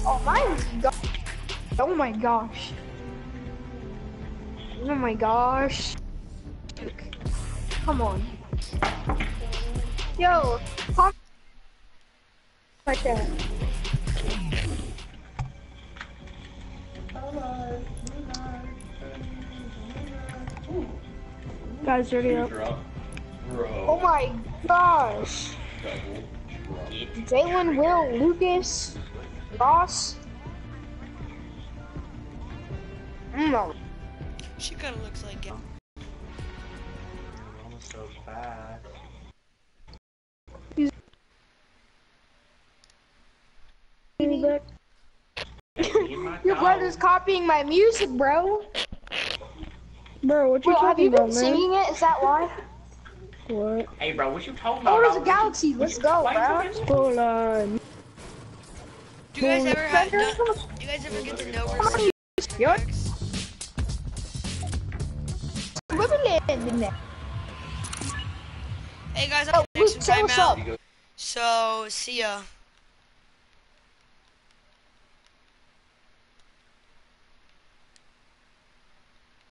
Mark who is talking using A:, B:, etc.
A: Oh, mine's go. Oh my gosh. Oh my gosh. Come on. Yo, pop like that.
B: Guys, ready up.
A: Oh my gosh. Jalen, Will, Lucas, Ross. No.
C: She kind of looks like it.
D: Almost so fast.
A: Your brother's copying my music, bro.
B: Bro, what you
A: Well, have
B: talking
A: you been
B: about, man?
A: singing it? Is that why?
B: What?
D: Hey, bro, what you talking about?
A: Orders of Galaxy, let's go, bro.
B: Hold on.
C: Do you guys ever have? Do you guys ever get to know where?
A: Yup. Switzerland.
C: Hey guys,
A: Oh,
C: I'm gonna take some
A: say
C: time
A: what's
C: out.
A: up.
C: So see ya.